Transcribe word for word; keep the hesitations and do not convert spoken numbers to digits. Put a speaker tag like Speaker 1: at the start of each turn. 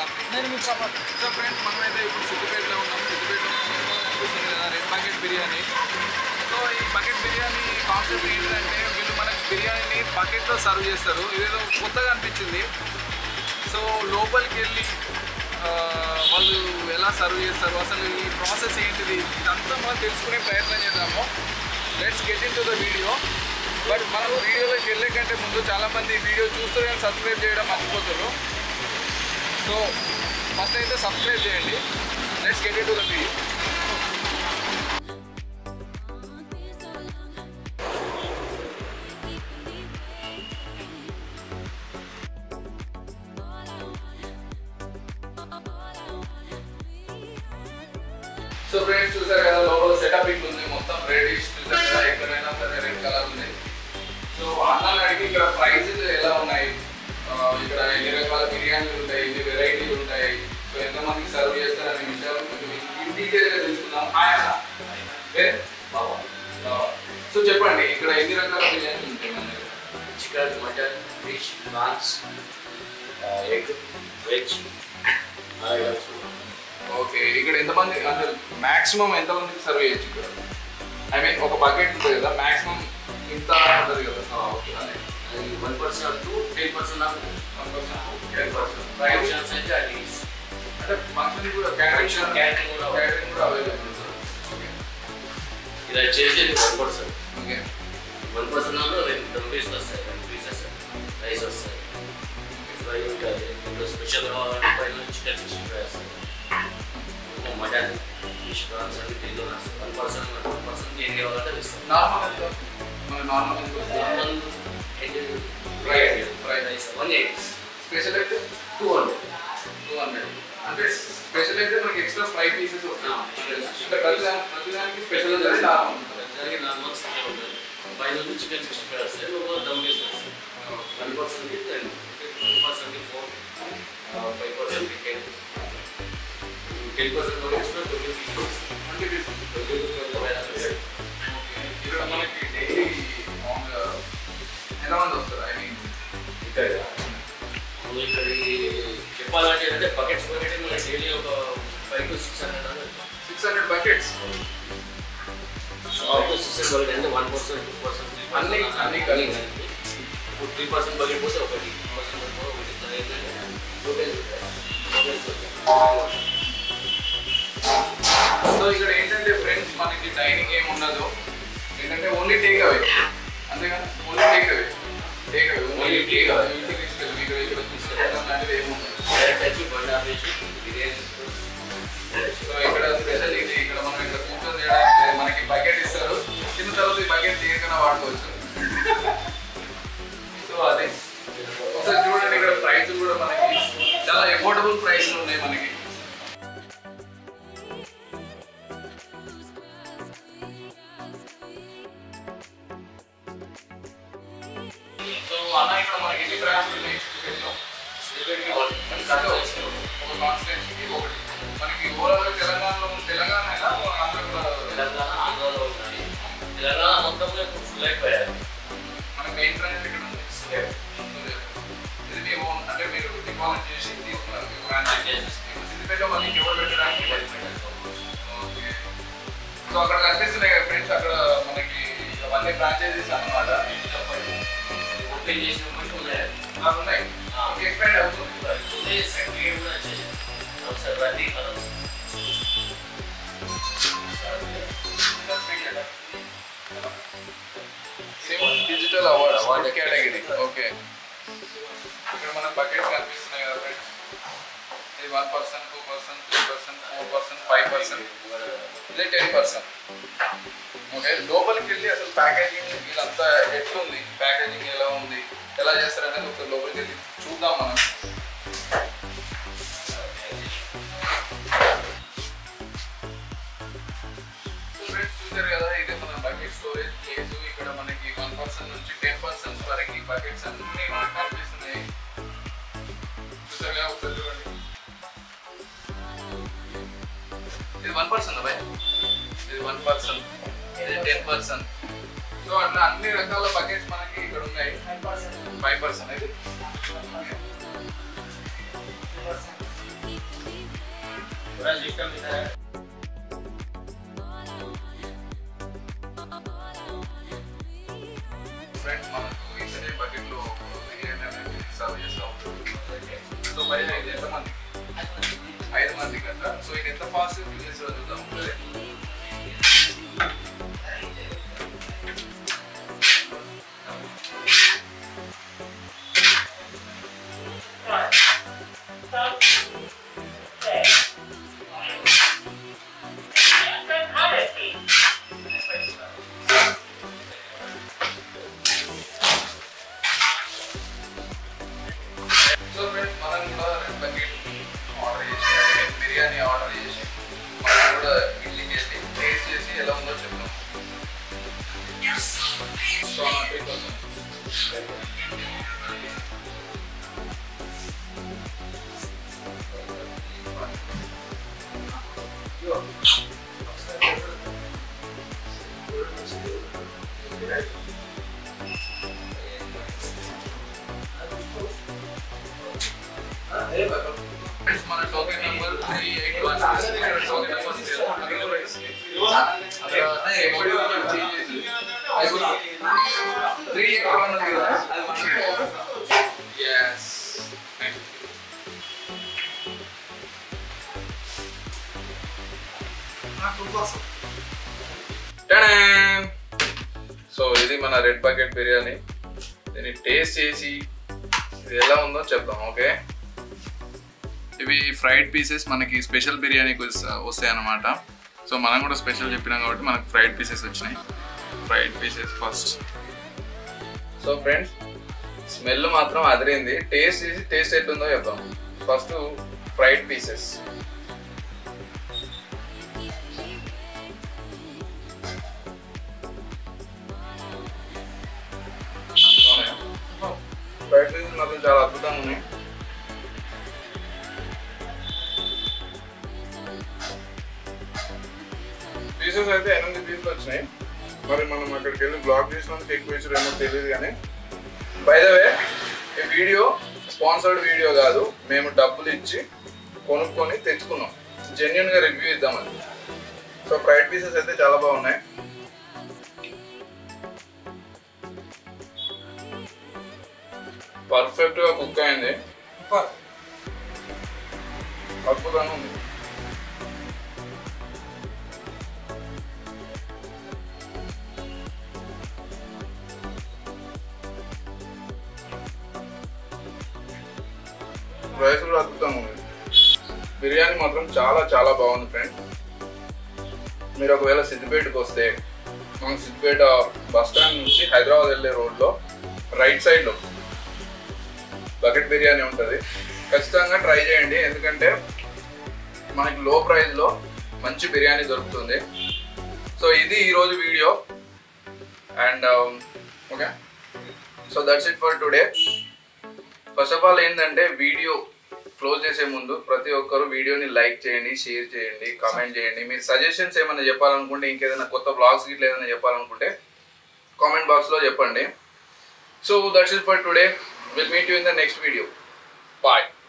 Speaker 1: So friends మనమైతే ఇప్పుడు సిద్దిపేటలో ఉన్నాం. సిద్దిపేటలో చూస్తుంది కదా రెడ్ బకెట్ బిర్యానీ. సో ఈ బకెట్ బిర్యానీ కాన్సెప్ట్ ఏంటంటే వీళ్ళు మనకి బిర్యానీని బకెట్లో సర్వ్ చేస్తారు. ఇదేదో కొత్తగా అనిపించింది. సో లోపలికి వెళ్ళి వాళ్ళు ఎలా సర్వ్ చేస్తారు, అసలు ఈ ప్రాసెస్ ఏంటిది, ఇదంతా మనం తెలుసుకునే ప్రయత్నం చేద్దాము. Let's get into the video. But మనం వీడియోలోకి వెళ్ళే కంటే ముందు చాలామంది వీడియో చూస్తూ కానీ సబ్స్క్రైబ్ చేయడం మర్చిపోతారు. సో ఫస్ట్ అయితే సబ్స్క్రైబ్ చేయండి. Let's get into the video. So friends చూసారు కదా లోపల సెటప్ ఇట్లా ఉంది. మొత్తం రెడిష్ చూసారు కదా, ఎక్కడైనా సరే రెడ్ కలర్ ఉంది. సో అన్నాన్ని అడిగి ఇక్కడ ప్రైజెస్ ఎలా ఉన్నాయి, ఇక్కడ ఎన్ని రకాల బిర్యానీలు ఉంటాయి, ఎన్ని వెరైటీలు ఉంటాయి, సో ఎంతమందికి సర్వ్ చేస్తారు అనే విషయాలు కొంచెం ఇన్ డీటెయిల్గా తెలుసుకుందాం. హాయ్ అన్న. సో చెప్పండి ఇక్కడ ఎన్ని రకాల బిర్యానీలు ఉంటాయి మన దగ్గర?
Speaker 2: Chicken, mutton, fish, prawns, egg, veg.
Speaker 1: Okay, ఇక్కడ ఎంతమంది అంటే మ్యాక్సిమం ఎంతమందికి సర్వ్ చేయొచ్చు ఇక్కడ? ఐ మీన్ ఒక బకెట్ ఉంటుంది కదా, మ్యాక్సిమం ఇంత ఉంటుంది కదా. ఓకే, అదే
Speaker 2: one percent up to ten percent నాకు
Speaker 1: one percent ten percent
Speaker 2: functions అయితే అది
Speaker 1: అంటే ఫంక్షన్ కూడా క్యాటరింగ్
Speaker 2: క్యాటరింగ్ కూడా
Speaker 1: క్యాటరింగ్ కూడా అవైలబుల్. ఓకే,
Speaker 2: ఇలా చేసేది one percent.
Speaker 1: Okay,
Speaker 2: one percent దాంట్లో రెండు రెండు పీసెస్ వస్తాయి, రెండు పీసెస్ రైస్ వస్తాయి, ఫ్రై ఉంటుంది. ఇప్పుడు స్పెషల్ కావాలంటే పైన చికెన్ సిక్స్టీ ఫ్రై వస్తాయి, మటన్, ఫిష్, ప్రాన్స్ అన్ని దీంట్లో వస్తాయి. వన్ పర్సెంట్ వన్ పర్సెంట్ ఏం కావాలంటే ఇస్తాం.
Speaker 1: నార్మల్ మన నార్మల్
Speaker 2: నార్మల్ ఏంటి
Speaker 1: fry fry
Speaker 2: rice one eighty,
Speaker 1: special అయితే
Speaker 2: టూ హండ్రెడ్
Speaker 1: టూ హండ్రెడ్ అంటే స్పెషల్ అయితే మనకి ఎక్స్ట్రా ఫ్రై పీసెస్ వస్తాయి. అంటే ప్రతి ప్రతిదానికి స్పెషల్ అనేది నార్మల్ ఉంటుంది.
Speaker 2: నార్మల్ స్పెషల్ ఉంటుంది. పైన నుంచి చికెన్ సిక్స్టీ ఫైవ్ వస్తాయి, లోపల దమ్ పీస్ వస్తాయి. వన్ పర్సెంట్కి టెన్, టూ పర్సెంట్కి ఫోర్, ఫైవ్ పర్సెంట్కి ten, ten percent extra twenty pieces
Speaker 1: twenty pieces.
Speaker 2: Twenty
Speaker 1: ఇక్కడ మనకి డైలీ మామూలుగా ఎంతమంది వస్తారు? ఐ మీన్
Speaker 2: ఇక్కడ ఇక్కడ చెప్పాలంటే అంటే బకెట్స్ బకెట్ మనకి డైలీ ఒక five to six hundred
Speaker 1: six hundred buckets
Speaker 2: six hundred అంటే వన్ పర్సెంట్ టూ పర్సెంట్
Speaker 1: అన్ని అన్ని కలిగి
Speaker 2: ఇప్పుడు త్రీ పర్సెంట్ బకెట్ పోతే ఒకటి టూ పర్సెంట్ ఒకటి హోటల్స్ హోటల్స్.
Speaker 1: సో ఇక్కడ ఏంటంటే ఫ్రెండ్స్ మనకి డైనింగ్ ఏమి ఉండదు, ఏంటంటే ఓన్లీ టేక్ అవే. అంతేగాని only take away take away only take away ఇంటికి తీసుకెళ్ళి మీకు ఇక్కడ తీసుకెళ్ళడం లాంటివి ఏమి ఉండదు.
Speaker 2: బిర్యానీ.
Speaker 1: సో ఇక్కడ స్పెషల్ ఇది, ఇక్కడ మనం ఇక్కడ కూర్చొని చేయడానికి మనకి బకెట్ ఇస్తారు. తిన్న తర్వాత ఈ బకెట్ దేనికైనా వాడుకోవచ్చు. సో అదే ఒకసారి చూడండి, ఇక్కడ ప్రైస్ కూడా మనకి చాలా అఫోర్డబుల్ ప్రైస్లు ఉన్నాయి మనకి. సో అన్న ఇక్కడ మనకి ఎన్ని బ్రాంచ్లు ఉన్నాయి సిద్దిపేటలో? సిద్దిపేటకి ఒక కాన్స్టిట్యున్సీకి ఒకటి. మనకి ఓవరాల్ తెలంగాణలో తెలంగాణ ఆంధ్ర కూడా
Speaker 2: తెలంగాణ ఆంధ్రలో ఉన్నాయి. తెలంగాణ మొత్తంలో ఇప్పుడు ఫుల్ అయిపోయారు.
Speaker 1: మనకి మెయిన్ బ్రాంచ్ ఇక్కడ ఉంది. ఇది మీ ఓన్ అంటే మీరు డిపాజిట్ చేసి తీసుకున్నారు మీ బ్రాంచ్ చేసి. సిద్దిపేటలో మనకి ఎవరు పెట్టడానికి? ఓకే, సో అక్కడ కనిపిస్తున్నాయి కదా ఫ్రెండ్స్, అక్కడ మనకి అవన్నీ ఫ్రాంచైజీస్ అన్నమాట.
Speaker 2: ఓపెన్ చేసిన ఉన్నాయి
Speaker 1: నాకు ఉన్నాయి, ఎక్స్పెండ్ అవుతుంది.
Speaker 2: సర్టిఫికేట్ కూడా వచ్చేసి ఒకసారి ప్రతి
Speaker 1: digital award award category. Okay, ఇక్కడ మన బకెట్స్ కనిపిస్తున్నాయి కదా ఫ్రెండ్స్. ఇది one percent, two percent, three percent, four percent, five percent, ఇది టెన్ పర్సెంట్. ఓకే, లోపలికి వెళ్ళి అసలు ప్యాకేజింగ్ ఇదంతా ఎట్లుంది, ప్యాకేజింగ్ ఎలా ఉంది, ఎలా చేస్తారనేది ఒకసారి లోపలికి వెళ్ళి చూద్దాం మనం. ఫ్రెండ్స్ చూసారు కదా, ఇది మన బకెట్ స్టోరేజ్ ప్లేస్. ఇక్కడ మనకి వన్ పర్సెంట్ నుంచి టెన్ పర్సెంట్ వరకు బకెట్స్ అన్ని మనకు కనిపిస్తున్నాయి. చూసారు కదా, ఒకసారి చూడండి. ఇది వన్ పర్సెంట్ అబ్బాయి, ఇది వన్ పర్సెంట్, ఇది టెన్ పర్సెంట్. సో అట్లా అన్ని రకాల బకెట్స్ మనకి ఇక్కడ ఉన్నాయి. ఫైవ్ పర్సెంట్ ఇది ఫ్రెండ్స్ మనకు ఇతనే బకెట్లో బిర్యానీ అనేది సర్వ్ చేస్తాం. సో భయ ఇది ఎంతమంది? ఐదు మంది కదా. సో ఇది ఎంత ఫాస్ట్ ఫిల్ చేస్తారో చూద్దాం. సో ఫ్రెండ్స్ మనం కూడా రెడ్ బకెట్ ఆర్డర్ చేసి బిర్యానీ ఆర్డర్ చేసి మనం కూడా ఇంటికి వెళ్ళి టేస్ట్ చేసి ఎలా ఉందో చెప్తాం. సో మన token number three eight one token number three eight one ఉంది కదా. ఎస్ సో ఇది మన రెడ్ బకెట్ బిర్యానీ. దీన్ని టేస్ట్ చేసి ఇది ఎలా ఉందో చెప్తాం. ఓకే, ఇవి ఫ్రైడ్ పీసెస్ మనకి స్పెషల్ బిర్యానీకి వస్తాయి అన్నమాట. సో మనం కూడా స్పెషల్ చెప్పినాం కాబట్టి మనకు ఫ్రైడ్ పీసెస్ వచ్చినాయి. Fried pieces first. So friends smell మాత్రం అదిరింది. టేస్ట్ చేసి టేస్ట్ ఎట్లుందో చెప్తాం. First fried pieces. Fried pieces మాత్రం చాలా అద్భుతంగా ఉన్నాయి. పీసెస్ అయితే ఎనిమిది పీసులు వచ్చినాయి. మరి మనం అక్కడికి వెళ్ళి బ్లాక్ చేసినందుకు ఎక్కువ పీసులు ఏమో తెలియదు. కానీ బై ద వే ఈ వీడియో స్పాన్సర్డ్ వీడియో కాదు, మేము డబ్బులు ఇచ్చి కొనుక్కొని తెచ్చుకున్నాం. జెన్యున్గా రివ్యూ ఇద్దామని. సో ఫ్రైడ్ పీసెస్ అయితే చాలా బాగున్నాయి. పర్ఫెక్ట్గా కుక్ అయింది. అద్భుతంగా ఉంది. రైస్ కూడా అద్భుతంగా ఉంది. బిర్యానీ మాత్రం చాలా చాలా బాగుంది ఫ్రెండ్స్. మీరు ఒకవేళ సిద్దిపేటకి వస్తే మనం సిద్దిపేట బస్ స్టాండ్ నుంచి హైదరాబాద్ వెళ్ళే రోడ్లో రైట్ సైడ్లో బకెట్ బిర్యానీ ఉంటుంది. ఖచ్చితంగా ట్రై చేయండి. ఎందుకంటే మనకి లో ప్రైస్లో మంచి బిర్యానీ దొరుకుతుంది. సో ఇది ఈరోజు video. And okay, so that's it for today. First of all ఏంటంటే వీడియో క్లోజ్ చేసే ముందు ప్రతి ఒక్కరు వీడియోని లైక్ చేయండి, షేర్ చేయండి, కామెంట్ చేయండి. మీరు సజెషన్స్ ఏమైనా చెప్పాలనుకుంటే, ఇంకేదైనా కొత్త బ్లాగ్స్ గిట్లా ఏదైనా చెప్పాలనుకుంటే కామెంట్ బాక్స్లో చెప్పండి. So that's it for today. Will meet you in the next video. Bye.